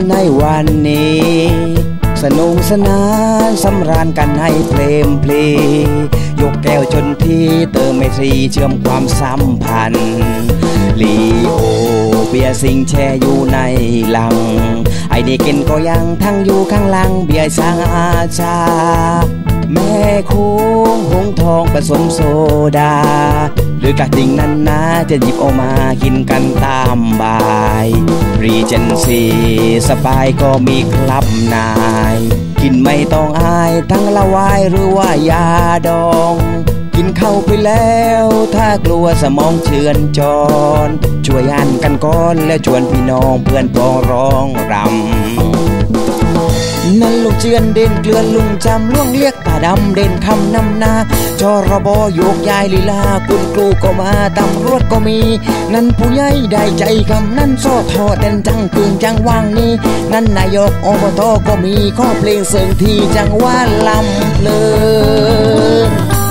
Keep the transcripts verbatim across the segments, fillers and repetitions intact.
ในวันนี้สนุกสนานสำราญกันให้เพลงเพลงยกแก้วชนที่เติมไมตรีเชื่อมความสัมพันธ์ลีโอเบียร์สิงแช่อยู่ในหลังไอเด็กเก่นก็ยังทั้งอยู่ข้างหลังเบียร์สร้างอาชาแม่คุ้งหงทองผสมโซดาหรือกะติ่งนั้นนะจะหยิบออกมากินกันตามบายรีเจนซีสบายก็มีคลับนายกินไม่ต้องอายทั้งละวายหรือว่ายาดองกินเข้าไปแล้วถ้ากลัวสมองเชือนจรช่วยอันกันก่อนแล้วชวนพี่น้องเพื่อนพ้องร้องรำนั่นลูกเจือนเด่นเกลือนลุงจำล่วงเรียกตาดำเด่นคำนำนาจอระบโยกยายลีลาคุณครูก็มาตำรวจก็มีนั่นผู้ใหญ่ได้ใจคำนั่นโซ่ทอเด่นจังกึ่งจังว่างนี้นั่นนายกอบตก็มีข้อเพลงเสียงที่จังว่าลำเพลิน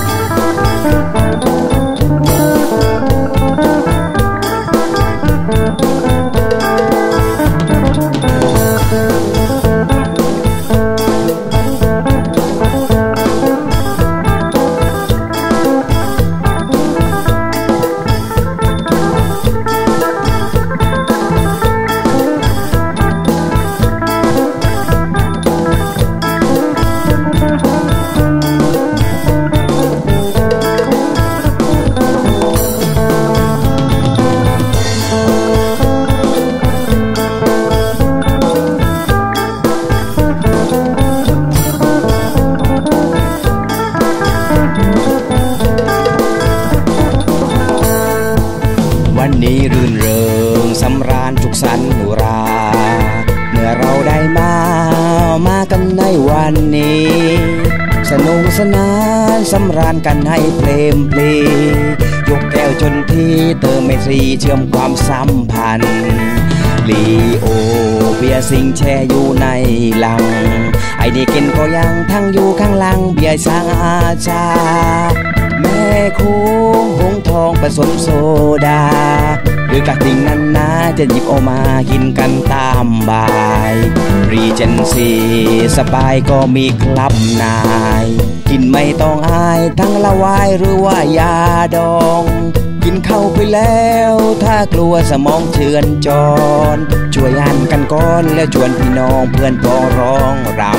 วันนี้รื่นเริงสำราญทุกสันหุราเมื่อเราได้มามากันในวันนี้สนุกสนานสำราญกันให้เพลงเพลงยกแก้วชนที่เติมไมตรีเชื่อมความสัมพันธ์ลีโอเบียร์สิงแช่อยู่ในหลังไอเด็กเก่นก็ยังทั้งอยู่ข้างหลังเบียร์สร้างอาชาแม่คุ้งหงทองผสมโซดาหรือกะติ่งนั้นนะจะหยิบออกมากินกันตามบายรีเจนซีสบายก็มีคลับนายกินไม่ต้องอายทั้งละวายหรือว่ายาดองกินเข้าไปแล้วถ้ากลัวสมองเชือนจรช่วยอันกันก่อนแล้วชวนพี่น้องเพื่อนพ้องร้องรำ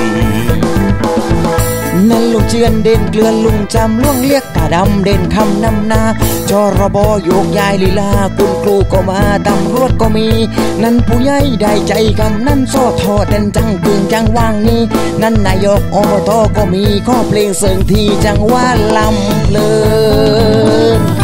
นั่นลูกเจือนเด่นเกลือนลุงจำล่วงเรียกตาดำเด่นคำนำนาจอระบโยกยายลีลาคุณครูก็มาตำรวจก็มีนั่นผู้ใหญ่ได้ใจคำนั่นโซ่ทอเด่นจังกึ่งจังว่างนี้นั่นนายกอบตก็มีข้อเพลงเสียงที่จังว่าลำเพลิน